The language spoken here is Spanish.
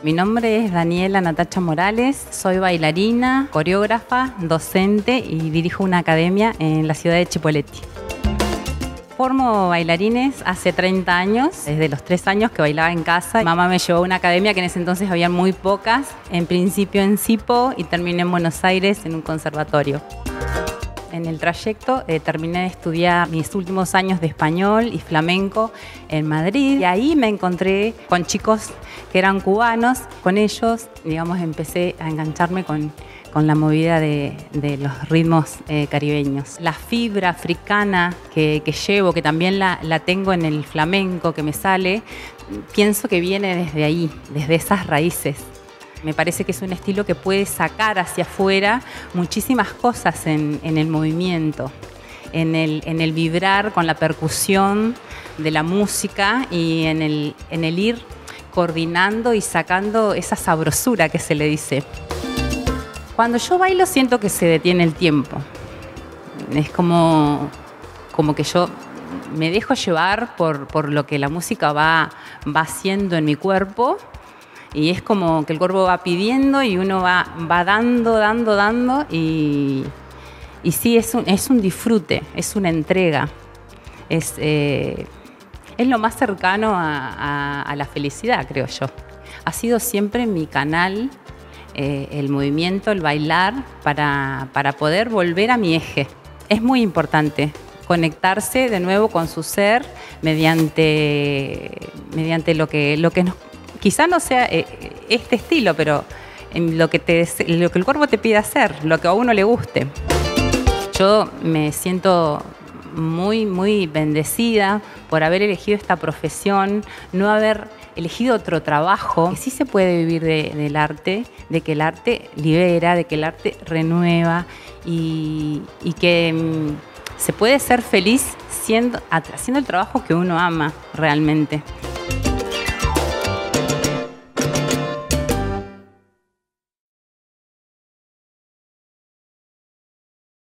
Mi nombre es Daniela Natacha Morales, soy bailarina, coreógrafa, docente y dirijo una academia en la ciudad de Chipoleti. Formo bailarines hace 30 años, desde los 3 años que bailaba en casa. Mamá me llevó a una academia que en ese entonces había muy pocas, en principio en Sipo y terminé en Buenos Aires en un conservatorio. En el trayecto terminé de estudiar mis últimos años de español y flamenco en Madrid y ahí me encontré con chicos que eran cubanos. Con ellos, digamos, empecé a engancharme con la movida de los ritmos caribeños. La fibra africana que llevo, que también la tengo en el flamenco que me sale, pienso que viene desde ahí, desde esas raíces. Me parece que es un estilo que puede sacar hacia afuera muchísimas cosas en el movimiento, en el vibrar con la percusión de la música y en el ir coordinando y sacando esa sabrosura que se le dice. Cuando yo bailo siento que se detiene el tiempo. Es como que yo me dejo llevar por lo que la música va haciendo en mi cuerpo. Y es como que el cuerpo va pidiendo y uno va dando y sí, es un disfrute, es una entrega. Es lo más cercano a la felicidad, creo yo. Ha sido siempre mi canal, el movimiento, el bailar, para poder volver a mi eje. Es muy importante conectarse de nuevo con su ser mediante lo que nos... Quizá no sea este estilo, pero en lo que el cuerpo te pide hacer, lo que a uno le guste. Yo me siento muy, muy bendecida por haber elegido esta profesión, no haber elegido otro trabajo. Que sí se puede vivir del arte, de que el arte libera, de que el arte renueva y que se puede ser feliz haciendo el trabajo que uno ama realmente.